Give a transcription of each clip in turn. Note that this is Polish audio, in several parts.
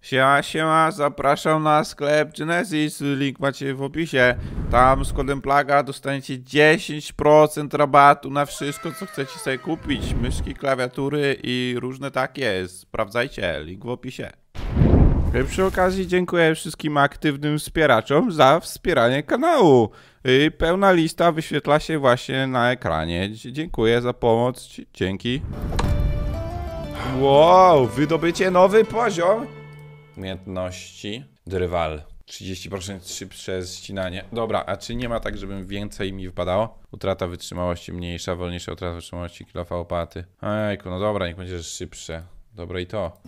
Siema, siema, zapraszam na sklep Genesis, link macie w opisie. Tam z kodem PLAGA dostaniecie 10% rabatu na wszystko, co chcecie sobie kupić. Myszki, klawiatury i różne takie. Sprawdzajcie, link w opisie. Przy okazji dziękuję wszystkim aktywnym wspieraczom za wspieranie kanału. Pełna lista wyświetla się właśnie na ekranie. Dziękuję za pomoc, dzięki. Wow, wydobycie nowy poziom. Umiejętności. Drwal. 30% szybsze ścinanie. Dobra, a czy nie ma tak, żebym więcej mi wypadało? Utrata wytrzymałości mniejsza, wolniejsza utrata wytrzymałości, kilofa opaty. Ejku, no dobra, niech będzie szybsze. Dobra i to.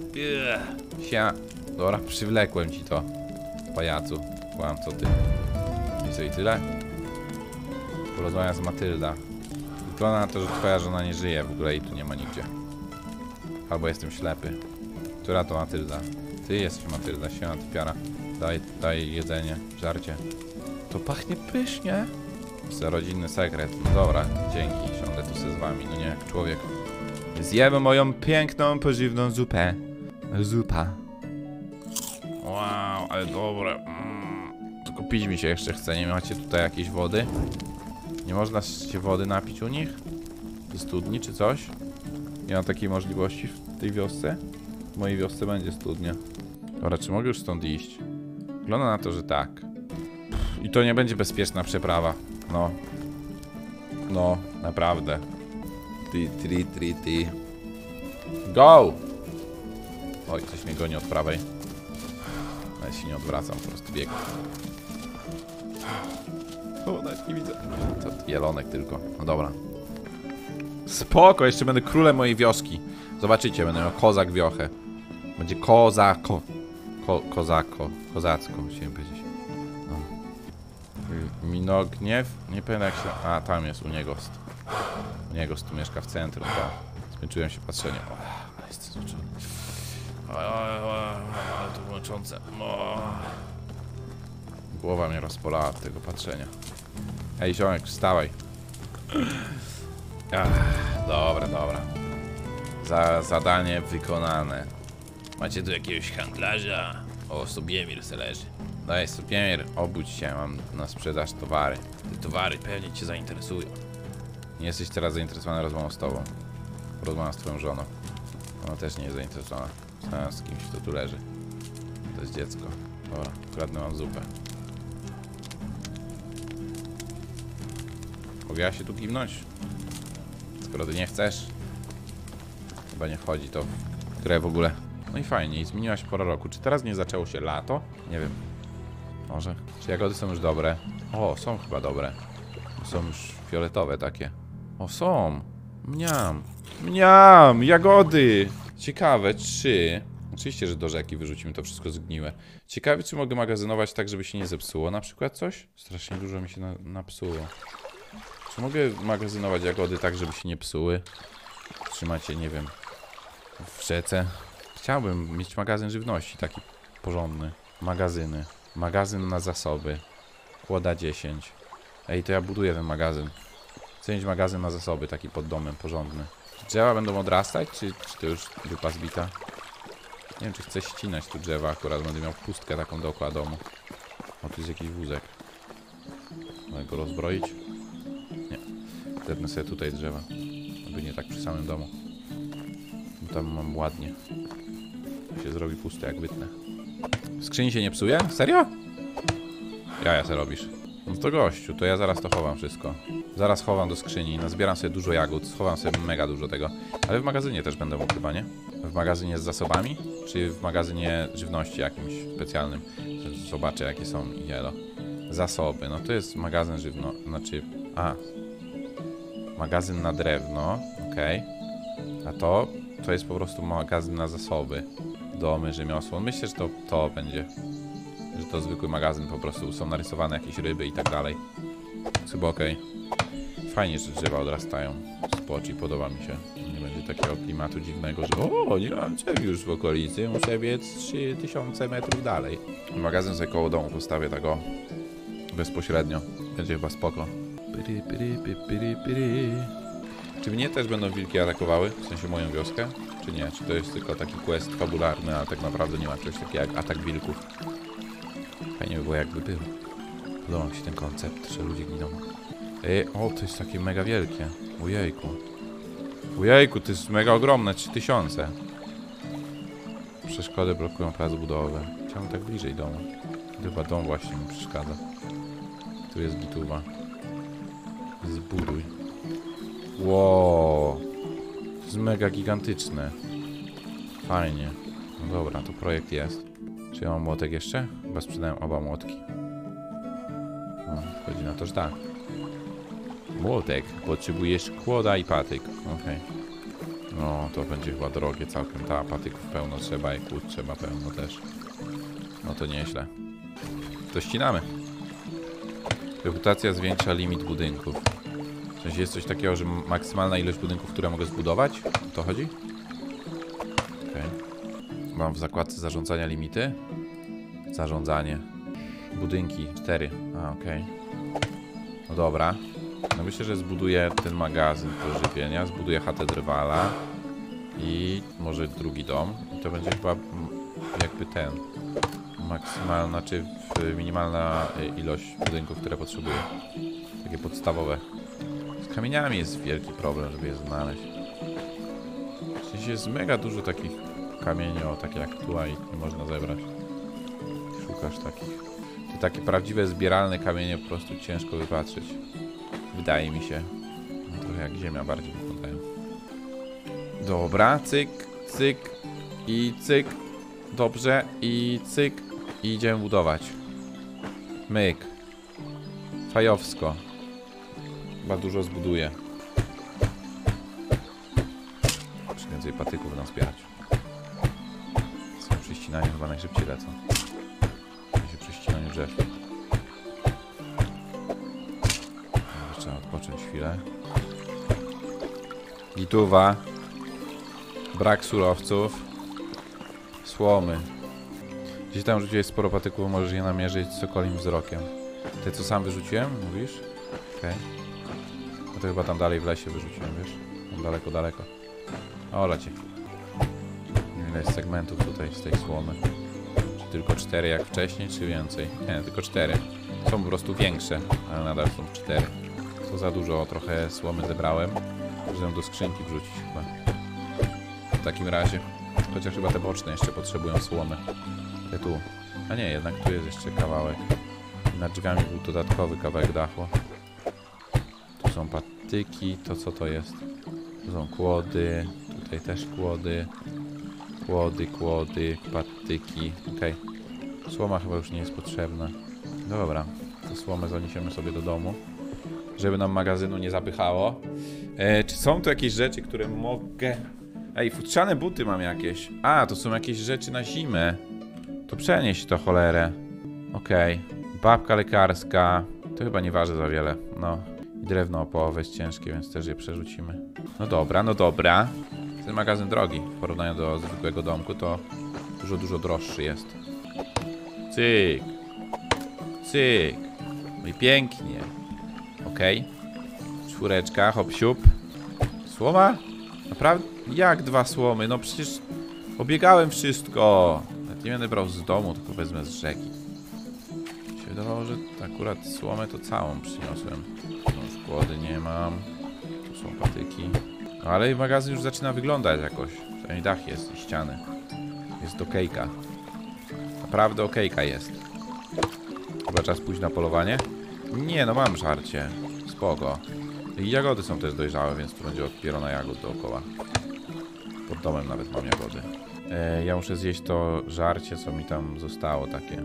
Dobra, przywlekłem ci to. Pajacu. Kłam, co ty? I co, i tyle? Porozmawiam z Matylda. Wygląda na to, że twoja żona nie żyje w ogóle i tu nie ma nigdzie. Albo jestem ślepy. Która to Matylda? Ty jesteś Matylda, siema typiara. Daj jedzenie, żarcie. To pachnie pysznie. To rodzinny sekret. No dobra, dzięki. Siądę tu z wami, no nie jak człowiek. Zjemy moją piękną, pożywną zupę. Zupa. Wow, ale dobre. Tylko pić mi się jeszcze chce. Nie macie tutaj jakiejś wody? Nie można się wody napić u nich? Ze studni czy coś? Nie ma takiej możliwości w tej wiosce? W mojej wiosce będzie studnia. Dobra, czy mogę już stąd iść? Wygląda na to, że tak. I to nie będzie bezpieczna przeprawa. No. No, naprawdę. Ty. Go! Oj, coś mnie goni od prawej. Ale się nie odwracam, po prostu biegam. O, nawet nie widzę. To jelonek tylko. No dobra. Spoko, jeszcze będę królem mojej wioski. Zobaczycie, będę miał kozak wiochę. Będzie kozako. Kozacko, chciałem powiedzieć. No. Minogniew? Nie pamiętam jak się... A, tam jest Uniegost. Uniegost tu mieszka w centrum, tak. Skończyłem się patrzenie. O, ale jestem zmęczony. Ale to męczące. Głowa mnie rozpolała od tego patrzenia. Ej, ziomek, wstawaj. Dobra. Zadanie wykonane. Macie tu jakiegoś handlarza? O, Sobiemir se leży. Daj, Sobiemir, obudź się, mam na sprzedaż towary. Te towary pewnie cię zainteresują. Nie jesteś teraz zainteresowany rozmową z tobą. Rozmową z twoją żoną. Ona też nie jest zainteresowana. Z kimś, kto tu leży. To jest dziecko. Dobra, kradnę wam zupę. Mogę ja się tu kiwnąć? Skoro ty nie chcesz. Chyba nie wchodzi to w grę w ogóle. No i fajnie, i zmieniła się pora roku. Czy teraz nie zaczęło się lato? Nie wiem. Może. Czy jagody są już dobre? O, są chyba dobre. Są już fioletowe takie. O, są. Mniam, jagody. Ciekawe, czy... Oczywiście, że do rzeki wyrzucimy to wszystko zgniłe. Ciekawe, czy mogę magazynować tak, żeby się nie zepsuło na przykład coś? Strasznie dużo mi się napsuło. Czy mogę magazynować jagody tak, żeby się nie psuły? Trzymać je, nie wiem, w rzece. Chciałbym mieć magazyn żywności, taki porządny. Magazyny. Magazyn na zasoby. Kłoda 10. Ej, to ja buduję ten magazyn. Chcę mieć magazyn na zasoby, taki pod domem, porządny. Czy drzewa będą odrastać, czy to już dupa zbita? Nie wiem, czy chcę ścinać tu drzewa akurat. Będę miał pustkę taką dookoła domu. O, tu jest jakiś wózek. Mogę go rozbroić? Nie. Zetnę sobie tutaj drzewa. Aby nie tak przy samym domu. Bo tam mam ładnie. Się zrobi puste, jak wytnę. W skrzyni się nie psuje? Serio? Ja se robisz. No to gościu, to ja zaraz to chowam wszystko. Zaraz chowam do skrzyni, nazbieram sobie dużo jagód, schowam sobie mega dużo tego. Ale w magazynie też będę mógł chyba, nie? W magazynie z zasobami? Czy w magazynie żywności jakimś specjalnym? Zobaczę jakie są i jelo. Zasoby, no to jest magazyn znaczy... Magazyn na drewno, okej. A to jest po prostu magazyn na zasoby. Domy, rzemiosło. Myślę, że to będzie. Że to zwykły magazyn, po prostu są narysowane jakieś ryby i tak dalej. Chyba okej. Fajnie, że drzewa odrastają. Spoczy, podoba mi się. Nie będzie takiego klimatu dziwnego, że o, nie mam drzew już w okolicy, muszę biec 3000 metrów dalej. Magazyn sobie koło domu postawię tak o. Bezpośrednio. Będzie chyba spoko. Czy mnie też będą wilki atakowały? W sensie moją wioskę? Czy nie? Czy to jest tylko taki quest fabularny, a tak naprawdę nie ma czegoś takiego jak atak wilków? Fajnie by było, jakby był. Podoba mi się ten koncept, że ludzie giną. O, to jest takie mega wielkie. Ojejku. Ojejku, to jest mega ogromne, 3000. Przeszkody blokują plac budowy. Chciałbym tak bliżej domu. Chyba dom właśnie mi przeszkadza. Tu jest gituwa. Zbuduj. Wow. To jest mega gigantyczne. Fajnie. No dobra, to projekt jest. Czy ja mam młotek jeszcze? Chyba sprzedałem oba młotki. No, chodzi na to, że tak. Młotek. Potrzebujesz kłoda i patyk. Okej. No, to będzie chyba drogie całkiem. Ta, patyków pełno trzeba i kłód trzeba pełno też. No to nieźle. To ścinamy. Reputacja zwiększa limit budynków. W sensie jest coś takiego, że maksymalna ilość budynków, które mogę zbudować? O to chodzi? Okej. Mam w zakładce zarządzania limity. Zarządzanie. Budynki 4. A, okej. No dobra. No myślę, że zbuduję ten magazyn do żywienia, zbuduję chatę drwala i może drugi dom. I to będzie chyba jakby ten maksymalna, czy minimalna ilość budynków, które potrzebuję. Takie podstawowe. Z kamieniami jest wielki problem, żeby je znaleźć. W sensie jest mega dużo takich kamieni, o takie jak tu, i nie można zebrać. Szukasz takich. Te takie prawdziwe zbieralne kamienie po prostu ciężko wypatrzeć. Wydaje mi się. Trochę jak ziemia bardziej wyglądają. Dobra, cyk, cyk i cyk. Dobrze, i cyk. I idziemy budować. Myk. Fajowsko. Chyba dużo zbuduję. Muszę więcej patyków nazbierać. Przy ścinaniu chyba najszybciej lecą. Przy ścinaniu drzew. Trzeba odpocząć chwilę. Gituwa. Brak surowców. Słomy. Gdzieś tam rzuciłeś sporo patyków, możesz je namierzyć sokolim wzrokiem. Te co sam wyrzuciłem, mówisz? Okej. No to chyba tam dalej w lesie wyrzuciłem, wiesz? Tam daleko, daleko. O, lecie. Ile jest segmentów tutaj z tej słomy? Czy tylko 4 jak wcześniej, czy więcej? Nie, tylko 4. Są po prostu większe, ale nadal są 4. To za dużo, trochę słomy zebrałem. Muszę do skrzynki wrzucić chyba. W takim razie. Chociaż chyba te boczne jeszcze potrzebują słomy. Te tu. A nie, jednak tu jest jeszcze kawałek. Nad drzwiami był dodatkowy kawałek dachu. Tu są patyki. To co to jest? Tu są kłody. Tutaj też kłody. Kłody, patyki. Okej. Słoma chyba już nie jest potrzebna. Dobra. To słomę zaniesiemy sobie do domu. Żeby nam magazynu nie zapychało. Czy są tu jakieś rzeczy, które mogę... Ej, futrzane buty mam jakieś. A, to są jakieś rzeczy na zimę. To przenieś to, cholerę. Okej. Babka lekarska. To chyba nie waży za wiele. No. I drewno opołowe jest ciężkie, więc też je przerzucimy. No dobra, no dobra. Ten magazyn drogi. W porównaniu do zwykłego domku to dużo droższy jest. Cyk. Cyk. No i pięknie. Okej. 4, hop siup. Słoma? Naprawdę? Jak 2 słomy? No przecież obiegałem wszystko. Nawet nie będę brał z domu, tylko wezmę z rzeki. Mi się wydawało, że akurat słomę to całą przyniosłem. No już kłody nie mam. Tu są patyki. No ale magazyn już zaczyna wyglądać jakoś. Przynajmniej dach jest i ściany. Jest okejka. Naprawdę okejka jest. Chyba czas pójść na polowanie? Nie, no mam żarcie. Spoko. I jagody są też dojrzałe, więc tu będzie odpierona jagód dookoła. Pod domem nawet mam jagody. Ja muszę zjeść to żarcie, co mi tam zostało takie.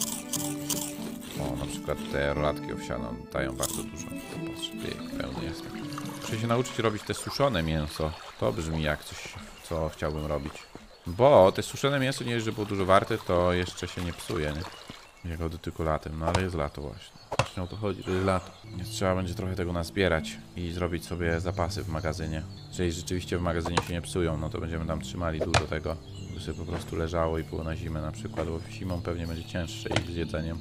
O, na przykład te rolatki owsiane dają bardzo dużo. Patrz, pełny jestem. Muszę się nauczyć robić te suszone mięso. To brzmi jak coś, co chciałbym robić. Bo te suszone mięso nie jest, że było dużo warte, to jeszcze się nie psuje, nie? Jagody tylko latem, no ale jest lato właśnie. Właśnie o to chodzi, to jest lato. Więc trzeba będzie trochę tego nazbierać i zrobić sobie zapasy w magazynie. Jeżeli rzeczywiście w magazynie się nie psują, no to będziemy tam trzymali dużo tego, by sobie po prostu leżało i było na zimę na przykład, bo zimą pewnie będzie cięższe i z jedzeniem.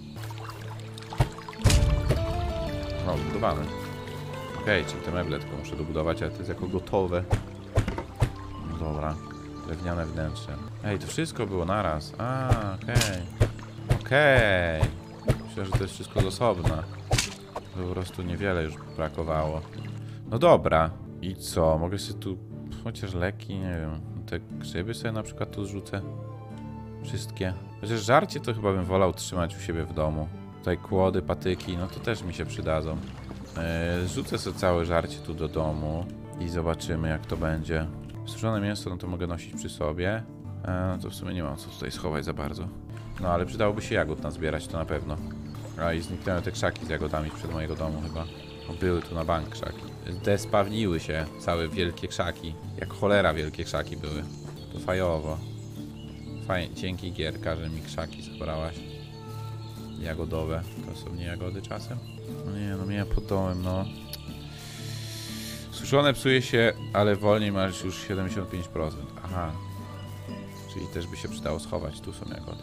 No, zbudowane. Okej, czyli te meble tylko muszę dobudować, ale to jest jako gotowe. No dobra. Drewniane wnętrze. Ej, to wszystko było naraz. A, okej. Okej. Myślę, że to jest wszystko z osobna. To po prostu niewiele już brakowało. No dobra. I co? Mogę sobie tu... Chociaż leki, nie wiem. Te grzyby sobie na przykład tu zrzucę. Wszystkie. Chociaż żarcie to chyba bym wolał trzymać u siebie w domu. Tutaj kłody, patyki, no to też mi się przydadzą. Rzucę sobie całe żarcie tu do domu i zobaczymy, jak to będzie. Suszone mięso, no to mogę nosić przy sobie. No to w sumie nie mam co tutaj schować za bardzo. No ale przydałoby się jagód nazbierać, to na pewno. A i zniknęły te krzaki z jagodami przed mojego domu chyba. No, były tu na bank krzaki. Despawniły się całe wielkie krzaki. Jak cholera wielkie krzaki były. To fajowo. Fajnie, dzięki Gierka, że mi krzaki zabrałaś. Jagodowe. To są nie jagody czasem? No nie, no miałem pod domem, no. Suszone psuje się, ale wolniej masz już 75%. Aha. Czyli też by się przydało schować. Tu są jagody.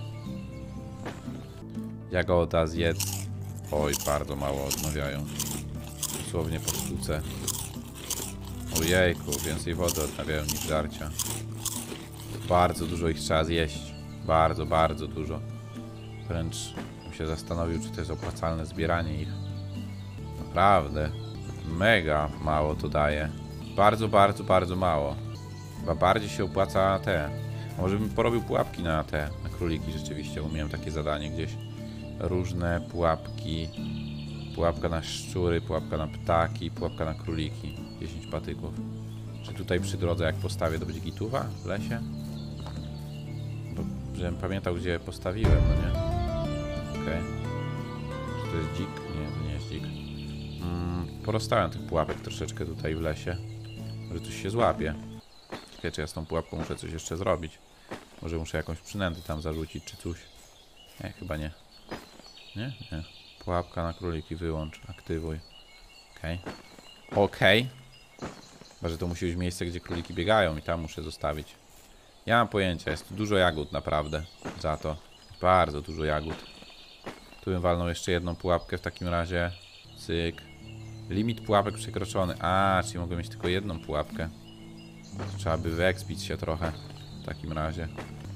Jagoda zjedz. Oj, bardzo mało odnawiają. Dosłownie po sztuce. Ojejku, więcej wody odnawiają niż żarcia. Bardzo dużo ich trzeba zjeść. Bardzo, bardzo dużo. Wręcz bym się zastanowił, czy to jest opłacalne zbieranie ich. Naprawdę. Mega mało to daje. Bardzo, bardzo, bardzo mało. Chyba bardziej się opłaca te. A może bym porobił pułapki na te, na króliki rzeczywiście, bo miałem takie zadanie gdzieś. Różne pułapki. Pułapka na szczury, pułapka na ptaki, pułapka na króliki. 10 patyków. Czy tutaj przy drodze jak postawię, to będzie gituwa w lesie? Bo żebym pamiętał, gdzie postawiłem, no nie? Okej. Czy to jest dzik? Nie, to nie jest dzik. Porozstałem tych pułapek troszeczkę tutaj w lesie. Może coś się złapie. Ciekawe, czy ja z tą pułapką muszę coś jeszcze zrobić. Może muszę jakąś przynętę tam zarzucić, czy coś. Nie, chyba nie. Nie? Nie. Pułapka na króliki wyłącz, aktywuj. Okej. Okej. Chyba, że to musi być miejsce, gdzie króliki biegają i tam muszę zostawić. Ja mam pojęcia, jest tu dużo jagód naprawdę. Za to. Bardzo dużo jagód. Tu bym walnął jeszcze jedną pułapkę w takim razie. Cyk. Limit pułapek przekroczony. A, czyli mogę mieć tylko jedną pułapkę. Trzeba by wyekspić się trochę. W takim razie.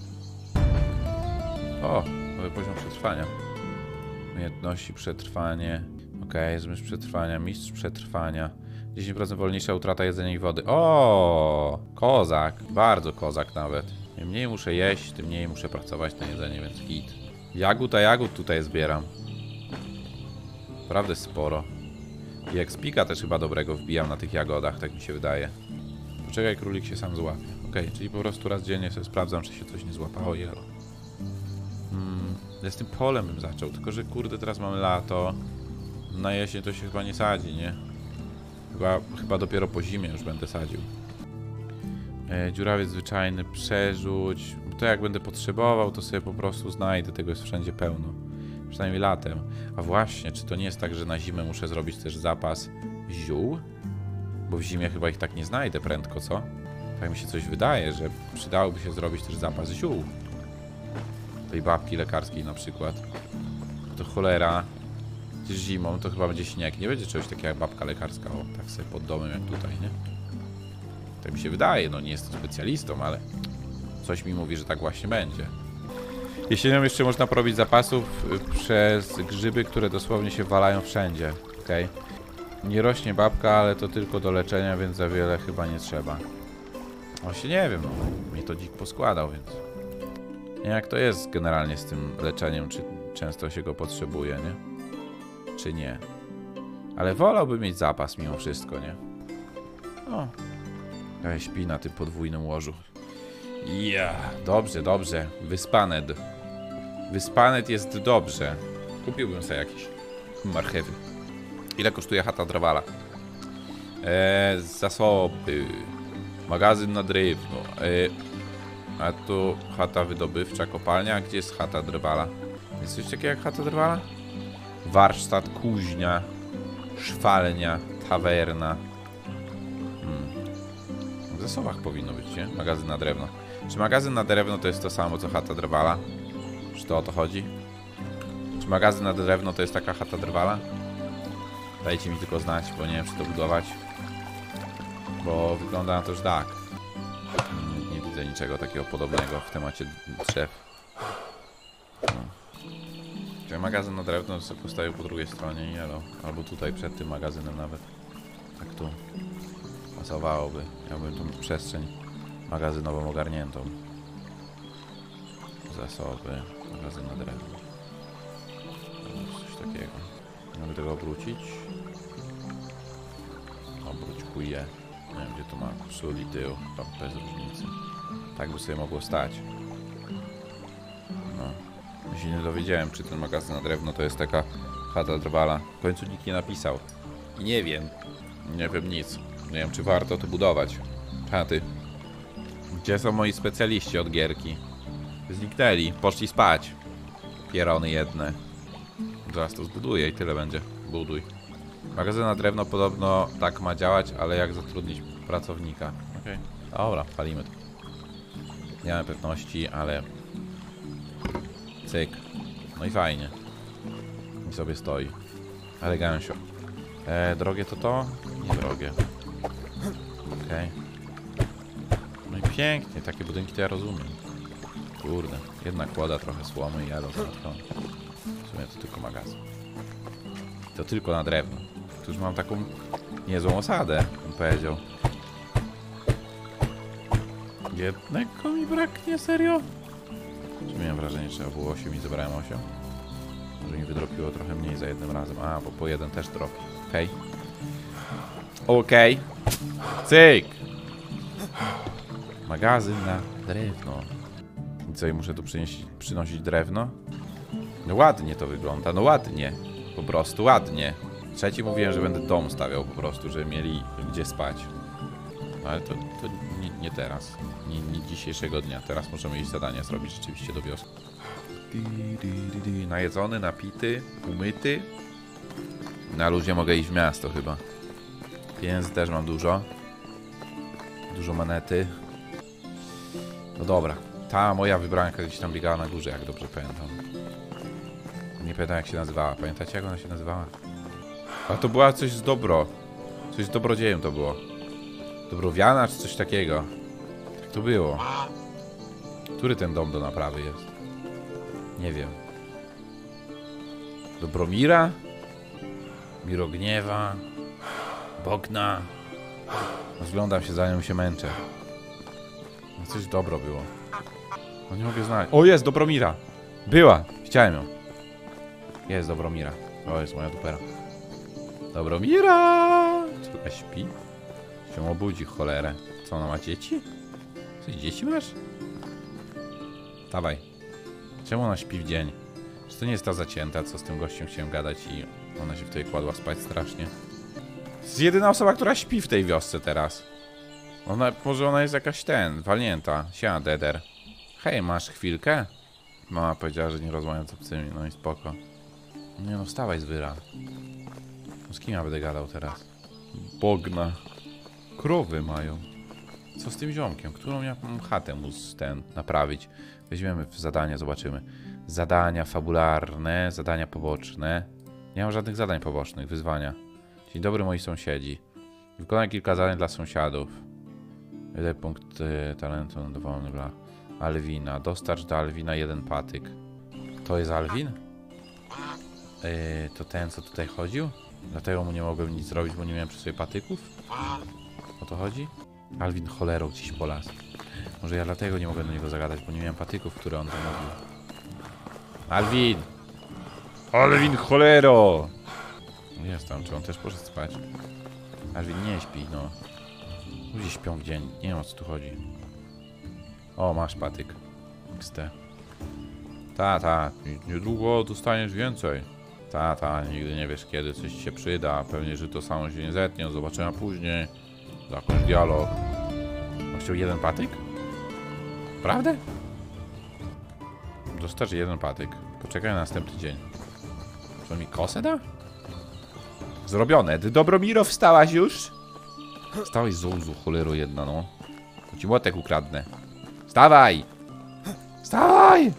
O, nowy poziom przetrwania. Umiejętności przetrwanie. Okej, zmysł przetrwania, mistrz przetrwania. 10% wolniejsza utrata jedzenia i wody. O, kozak. Bardzo kozak nawet. Im mniej muszę jeść, tym mniej muszę pracować na jedzenie, więc git. Jagód, a jagód tutaj zbieram. Naprawdę sporo. I ekspika też chyba dobrego wbijam na tych jagodach, tak mi się wydaje. Poczekaj, królik się sam złapie. Okej, czyli po prostu raz dziennie sobie sprawdzam, czy się coś nie złapało. Jelo. Ja z tym polem bym zaczął, tylko że kurde, teraz mamy lato. Na jesień to się chyba nie sadzi, nie? Chyba dopiero po zimie już będę sadził. Dziurawiec zwyczajny, przerzuć. To jak będę potrzebował, to sobie po prostu znajdę. Tego jest wszędzie pełno. Przynajmniej latem. A właśnie, czy to nie jest tak, że na zimę muszę zrobić też zapas ziół? Bo w zimie chyba ich tak nie znajdę prędko, co? Tak mi się coś wydaje, że przydałoby się zrobić też zapas ziół. Tej babki lekarskiej na przykład. To cholera. Gdzieś zimą to chyba będzie śnieg. Nie będzie czegoś takiego jak babka lekarska. O, tak sobie pod domem jak tutaj, nie? Tak mi się wydaje. No nie jestem specjalistą, ale coś mi mówi, że tak właśnie będzie. Jesienią jeszcze można porobić zapasów przez grzyby, które dosłownie się walają wszędzie. Okej. Nie rośnie babka, ale to tylko do leczenia, więc za wiele chyba nie trzeba. Właśnie nie wiem, no. Mnie to dzik poskładał, więc... Nie wiem, jak to jest generalnie z tym leczeniem, czy często się go potrzebuje, nie? Czy nie. Ale wolałbym mieć zapas mimo wszystko, nie? O. Ja śpi na tym podwójnym łożu. Ja, dobrze, dobrze. Wyspanet. Wyspanet jest dobrze. Kupiłbym sobie jakieś marchewy. Ile kosztuje chata drwala? Zasoby. Magazyn na drewno. A tu chata wydobywcza, kopalnia. Gdzie jest chata drwala? Jest coś takiego jak chata drwala? Warsztat, kuźnia, szwalnia, tawerna. W zasobach powinno być, nie? Magazyn na drewno. Czy magazyn na drewno to jest to samo, co chata drwala? Czy to o to chodzi? Czy magazyn na drewno to jest taka chata drwala? Dajcie mi tylko znać, bo nie wiem, czy to budować. Bo wygląda na to, że tak. Nie widzę niczego takiego podobnego w temacie drzew. No. Czyli magazyn na drewno sobie postawił po drugiej stronie i jelo. Albo tutaj przed tym magazynem nawet. Tak tu pasowałoby. Miałbym tą przestrzeń magazynową ogarniętą. Zasoby, magazyn na drewno. Coś takiego. Mogę tego obrócić. Obróć kuje. Nie wiem, gdzie to ma przód i tył. Tam bez różnicy. Tak by sobie mogło stać. No. Ja się nie dowiedziałem, czy ten magazyn na drewno to jest taka chata drwala. W końcu nikt nie napisał. I nie wiem. Nie wiem nic. Nie wiem, czy warto to budować. Chaty. Gdzie są moi specjaliści od gierki? Zniknęli. Poszli spać. Pierony jedne. Zaraz to zbuduję i tyle będzie. Buduj. Magazyn na drewno podobno tak ma działać, ale jak zatrudnić pracownika? Okej. Dobra, palimy to. Nie mam pewności, ale... Cyk. No i fajnie. I sobie stoi. Elegancio. Drogie to? Nie drogie. Okej. No i pięknie. Takie budynki to ja rozumiem. Kurde. Jedna kłoda, trochę słomy i jalo załatwione. W sumie to tylko magazyn. To tylko na drewno. Tu już mam taką niezłą osadę, bym powiedział. Jednego mi braknie, serio? Czy miałem wrażenie, że trzeba było 8 i zebrałem 8? Może mi wydropiło trochę mniej za jednym razem. A, bo po jeden też dropi. Okej. Okej. Cyk! Magazyn na drewno. I co, i muszę tu przynosić drewno? No ładnie to wygląda, no ładnie. Po prostu ładnie. Trzeci mówiłem, że będę dom stawiał po prostu, żeby mieli gdzie spać. No ale to nie teraz. Nie dzisiejszego dnia. Teraz możemy iść zadania zrobić rzeczywiście do wioski. Najedzony, napity, umyty. Na luzie mogę iść w miasto chyba. Pieniędzy też mam dużo. Dużo monety. No dobra. Ta moja wybranka gdzieś tam biegała na górze, jak dobrze pamiętam. Nie pamiętam, jak się nazywała. Pamiętacie, jak ona się nazywała? A to była coś z dobro. Coś z dobrodziejem to było. Dobrowiana, czy coś takiego. Tak to było. Który ten dom do naprawy jest? Nie wiem. Dobromira? Mirogniewa? Bogna? Rozglądam się za nią i się męczę. No coś dobro było. No nie mogę znaleźć. O, jest Dobromira! Była! Chciałem ją. Jest Dobromira. To jest moja dupera. Dobromira! Czy ona śpi? Się obudzi, cholerę. Co, ona ma dzieci? Coś dzieci masz? Dawaj. Czemu ona śpi w dzień? Czy to nie jest ta zacięta, co z tym gościem chciałem gadać i ona się wtedy kładła spać strasznie? To jest jedyna osoba, która śpi w tej wiosce teraz. Może ona jest jakaś walnięta. Siema, Deder. Hej, masz chwilkę? Mama powiedziała, że nie rozmawiam z obcymi, no i spoko. Nie no, wstawaj z wyra. No z kim ja będę gadał teraz? Bogna. Krowy mają. Co z tym ziomkiem? Którą ja chatę mu naprawić? Weźmiemy w zadania, zobaczymy. Zadania fabularne, zadania poboczne. Nie mam żadnych zadań pobocznych, wyzwania. Dzień dobry, moi sąsiedzi. Wykonaj kilka zadań dla sąsiadów. Jeden punkt talentu dowolny dla Alwina. Dostarcz do Alwina 1 patyk. To jest Alwin? To ten, co tutaj chodził? Dlatego mu nie mogłem nic zrobić, bo nie miałem przy sobie patyków? O to chodzi? Alwin cholerą gdzieś po las. Może ja dlatego nie mogłem do niego zagadać, bo nie miałem patyków, które on zamówił. Alwin! Alwin cholero! Jest tam, czy on też poszedł spać? Alwin nie śpi, no. Ludzie śpią w dzień, nie wiem, o co tu chodzi. O, masz patyk. XT. Ta, niedługo dostaniesz więcej. Ta, nigdy nie wiesz, kiedy coś ci się przyda. Pewnie, że to samo się nie zetnie. Zobaczymy później. Jakiś dialog. On chciał 1 patyk? Prawda? Dostarczy 1 patyk. Poczekaj na następny dzień. Czy on mi kosę da? Zrobione. Ty, Dobromiro, wstałaś już? Wstałeś z łzu, cholero jedna, no. To ci młotek ukradnę. Wstawaj! Wstawaj!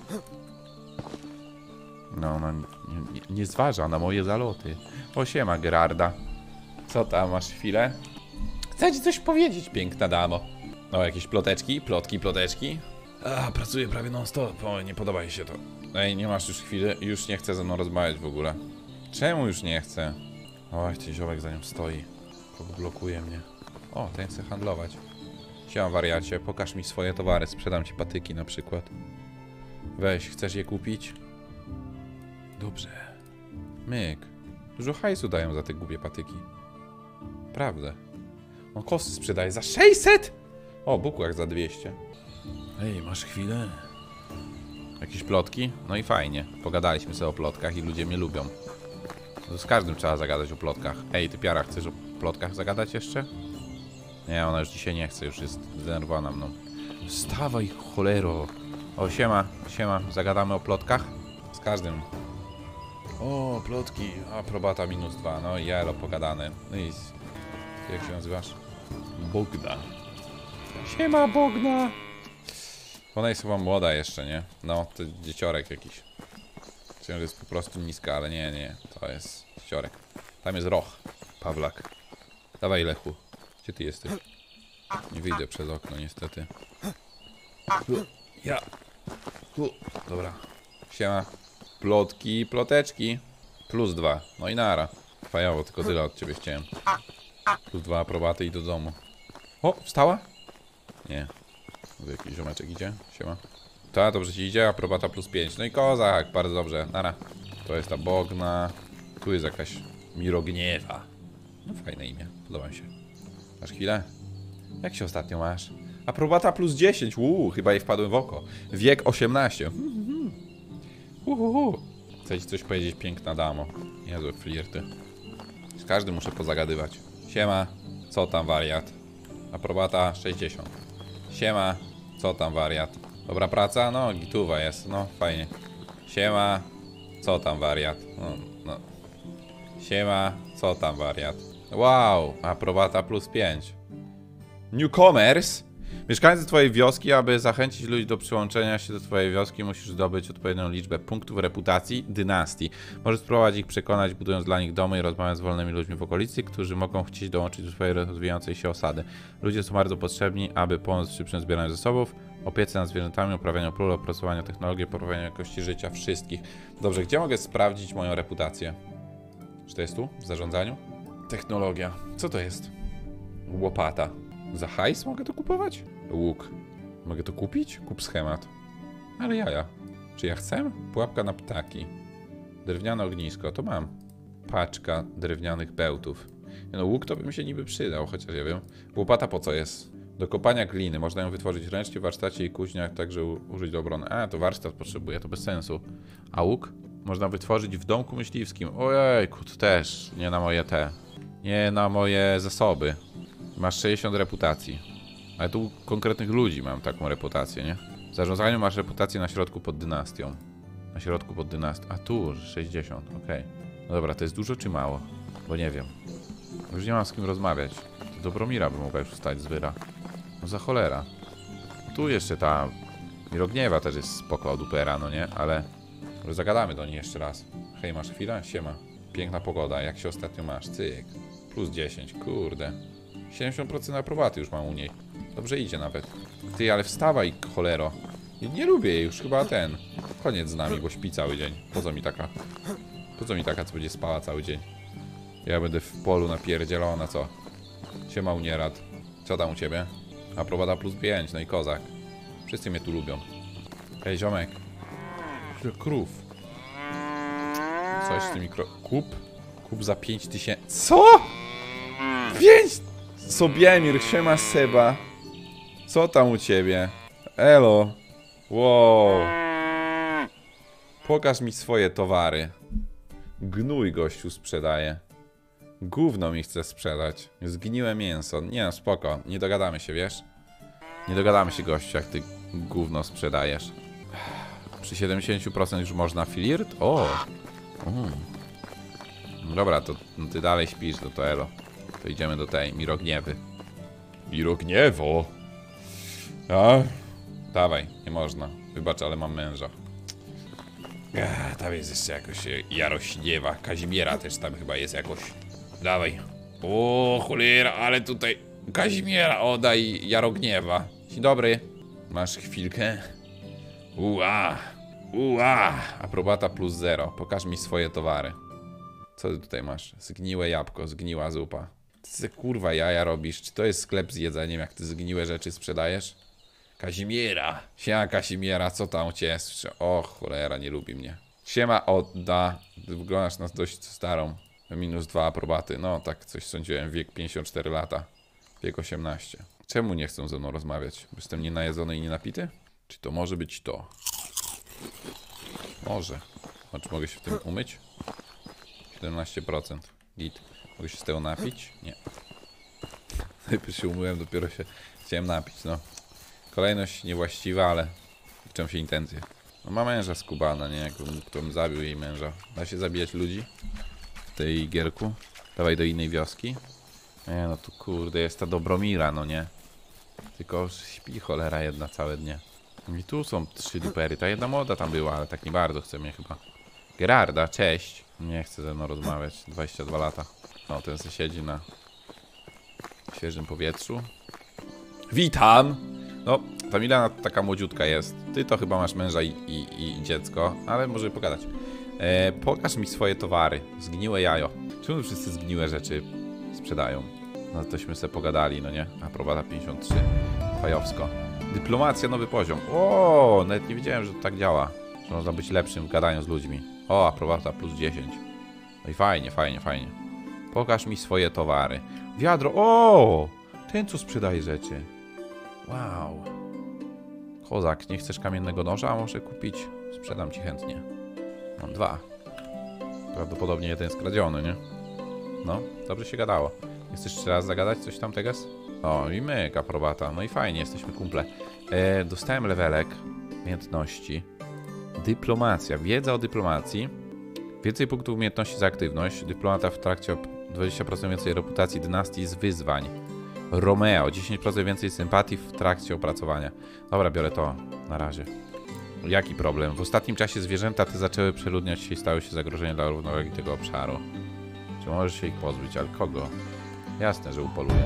No, ona nie zważa na moje zaloty. O, siema, Gerarda. Co tam, masz chwilę? Chcę ci coś powiedzieć, piękna damo. O, jakieś ploteczki? Ploteczki? A, pracuję prawie non-stop. O, nie podoba mi się to. Ej, nie masz już chwili? Już nie chce ze mną rozmawiać w ogóle. Czemu już nie chce? Oj, ten ziołek za nią stoi. Kogo blokuje mnie? O, ten chce handlować. Siema, wariacie, pokaż mi swoje towary. Sprzedam ci patyki na przykład. Weź, chcesz je kupić? Dobrze. Myk. Dużo hajsu dają za te głupie patyki. Prawda. On kosy sprzedaje za 600! O, bukłak za 200. Ej, masz chwilę? Jakieś plotki? No i fajnie. Pogadaliśmy sobie o plotkach i ludzie mnie lubią. No z każdym trzeba zagadać o plotkach. Ej, ty Piara, chcesz o plotkach zagadać jeszcze? Nie, ona już dzisiaj nie chce, już jest zdenerwowana mną. Wstawaj, cholero. O, siema, zagadamy o plotkach? Z każdym. O, plotki, aprobata -2, no i jelo, pogadane. No i jak się nazywasz? Bogda. Siema, Bogna. Ona jest chyba młoda jeszcze, nie? No, to dzieciorek jakiś. Myślę, że jest po prostu niska, ale nie, to jest dzieciorek. Tam jest Roch, Pawlak. Dawaj, Lechu. Gdzie ty jesteś? Nie wyjdę przez okno, niestety. Ja. Dobra. Siema. Plotki, ploteczki. +2. No i nara. Fajowo, tylko tyle od ciebie chciałem. +2 aprobaty i do domu. O, wstała? Nie. Jakiś ziomeczek idzie. Siema. Ta, dobrze ci idzie. Aprobata +5. No i kozak, bardzo dobrze. Nara. To jest ta Bogna. Tu jest jakaś Mirogniewa. No fajne imię. Podoba mi się. Masz chwilę? Jak się ostatnio masz? Aprobata +10. Chyba jej wpadłem w oko. Wiek 18. Chcę ci coś powiedzieć, piękna damo. Niezłe flirty. Z każdym muszę pozagadywać. Siema. Co tam, wariat? Aprobata 60. Siema. Co tam, wariat? Dobra praca? No, gituwa jest. No, fajnie. Siema. Co tam, wariat? No. Siema. Co tam, wariat? Wow. Aprobata +5. Newcomers. Mieszkańcy twojej wioski, aby zachęcić ludzi do przyłączenia się do twojej wioski, musisz zdobyć odpowiednią liczbę punktów reputacji dynastii. Możesz spróbować ich przekonać, budując dla nich domy i rozmawiając z wolnymi ludźmi w okolicy, którzy mogą chcieć dołączyć do twojej rozwijającej się osady. Ludzie są bardzo potrzebni, aby pomóc przy zbieraniu zasobów, opiece nad zwierzętami, uprawianiu pól, opracowaniu technologii, poprawianiu jakości życia wszystkich. Dobrze, gdzie mogę sprawdzić moją reputację? Czy to jest tu? W zarządzaniu? Technologia. Co to jest? Łopata. Za hajs mogę to kupować? Łuk. Mogę to kupić? Kup schemat. Ale jaja. Czy ja chcę? Pułapka na ptaki. Drewniane ognisko. To mam. Paczka drewnianych bełtów. No łuk to by mi się niby przydał, chociaż ja wiem. Łopata po co jest? Do kopania gliny. Można ją wytworzyć ręcznie w warsztacie i kuźniach, także użyć do obrony. A, to warsztat potrzebuje, to bez sensu. A łuk? Można wytworzyć w domku myśliwskim. Ojejku, to też. Nie na moje Nie na moje zasoby. Masz 60 reputacji. Ale tu konkretnych ludzi mam taką reputację, nie? W zarządzaniu masz reputację na środku pod dynastią. Na środku pod dynastią. A tu 60, okej. No dobra, to jest dużo czy mało? Bo nie wiem. Już nie mam z kim rozmawiać. To Dobromira by mogła już wstać z wyra. No za cholera. Tu jeszcze ta Mirogniewa też jest spoko od upera, no nie? Ale może zagadamy do niej jeszcze raz. Hej, masz chwilę? Siema. Piękna pogoda. Jak się ostatnio masz? Cyk. +10, kurde. 70% aprobaty już mam u niej. Dobrze idzie nawet. Ty, ale wstawaj, cholero. Nie lubię jej już, chyba ten. Koniec z nami, bo śpi cały dzień. Po co mi taka? Po co mi taka, co będzie spała cały dzień? Ja będę w polu napierdzielona, co? Siema, Unierad. Co tam u ciebie? Aprobata +5, no i kozak. Wszyscy mnie tu lubią. Hej, ziomek. Krów. Coś z tymi Kup za 5000. Co? 5! Sobiemir, siema Seba. Co tam u ciebie? Elo. Wow. Pokaż mi swoje towary. Gnój gościu sprzedaje. Gówno mi chce sprzedać. Zgniłe mięso. Nie no, spoko. Nie dogadamy się, wiesz? Nie dogadamy się, gościu, jak ty gówno sprzedajesz. Przy 70% już można flirt? O! Dobra, to no ty dalej śpisz, to elo. To idziemy do tej Mirogniewy. Mirogniewo? A? Dawaj, nie można. Wybacz, ale mam męża. Tam jest jeszcze jakoś Jarośniewa. Kazimiera też tam chyba jest jakoś. Dawaj. O, cholera, ale tutaj Kazimiera, oddaj Jarogniewa. Dzień dobry. Masz chwilkę? Ua. Aprobata plus 0. Pokaż mi swoje towary. Co ty tutaj masz? Zgniłe jabłko, zgniła zupa. Ty kurwa jaja robisz? Czy to jest sklep z jedzeniem, jak ty zgniłe rzeczy sprzedajesz? Kazimiera. Siema Kazimiera, co tam u ciebie? O cholera, nie lubi mnie. Siema Odda. Ty wyglądasz na dość starą. -2 aprobaty. No tak coś sądziłem. Wiek 54 lata. Wiek 18. Czemu nie chcą ze mną rozmawiać? Bo jestem nienajedzony i nienapity? Czy to może być to? Może. A czy mogę się w tym umyć? 17%. Git. Mogę się z tego napić? Nie. Najpierw się umyłem, dopiero się chciałem napić, no. Kolejność niewłaściwa, ale liczą się intencje. No ma męża skubana, nie? Kto bym zabił jej męża. Da się zabijać ludzi w tej gierku? Dawaj do innej wioski. Nie no tu kurde jest ta Dobromira, no nie? Tylko śpi cholera jedna całe dnie. I tu są 3 dupery. Ta jedna młoda tam była, ale tak nie bardzo chce mnie chyba. Gerarda, cześć. Nie chce ze mną rozmawiać. 22 lata. No ten se siedzi na świeżym powietrzu. Witam! No, ta Milana taka młodziutka jest. Ty to chyba masz męża i dziecko, ale może pogadać. Pokaż mi swoje towary. Zgniłe jajo. Czemu wszyscy zgniłe rzeczy sprzedają? No tośmy sobie pogadali, no nie? Aprobata 53. Fajowsko. Dyplomacja, nowy poziom. O, nawet nie wiedziałem, że to tak działa. Że można być lepszym w gadaniu z ludźmi. O, aprobata plus 10. No i fajnie, fajnie, fajnie. Pokaż mi swoje towary. Wiadro, o! Ten co sprzedaje rzeczy. Wow. Kozak, nie chcesz kamiennego noża? A może kupić? Sprzedam ci chętnie. Mam 2. Prawdopodobnie jeden skradziony, nie? No, dobrze się gadało. Nie chcesz jeszcze raz zagadać coś tam, Teges? O, i myk, aprobata. No i fajnie, jesteśmy kumple. Dostałem levelek. Umiejętności. Dyplomacja. Wiedza o dyplomacji. Więcej punktów umiejętności za aktywność. Dyplomata w trakcie 20% więcej reputacji dynastii z wyzwań. Romeo. 10% więcej sympatii w trakcie opracowania. Dobra, biorę to na razie. Jaki problem? W ostatnim czasie zwierzęta te zaczęły przeludniać się i stały się zagrożeniem dla równowagi tego obszaru. Czy możesz się ich pozbyć? Ale kogo? Jasne, że upoluję.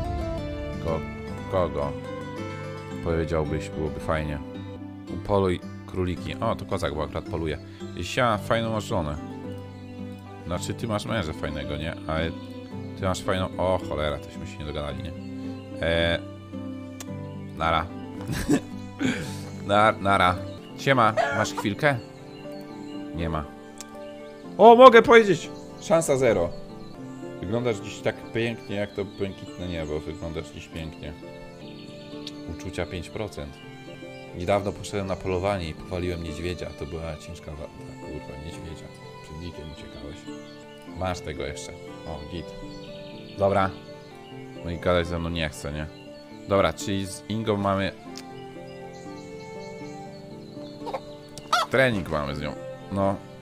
Kogo? Powiedziałbyś, byłoby fajnie. Upoluj króliki. O, to kozak, bo akurat poluje. Sia, fajną masz żonę. Znaczy, ty masz męża fajnego, nie? Ale ty masz fajną... O, cholera, tośmy się nie dogadali, nie? Nara. Nara. Siema, masz chwilkę? Nie ma. O, mogę powiedzieć! Szansa 0. Wyglądasz dziś tak pięknie, jak to błękitne niebo. Wyglądasz dziś pięknie. Uczucia 5%. Niedawno poszedłem na polowanie i powaliłem niedźwiedzia. To była ciężka walka. Kurwa, niedźwiedzia. Przed dzikiem uciekałeś. Masz tego jeszcze. O, git. Dobra. No i gadać ze mną nie chce, nie? Dobra, czyli z Ingą mamy... Trening mamy z nią. No,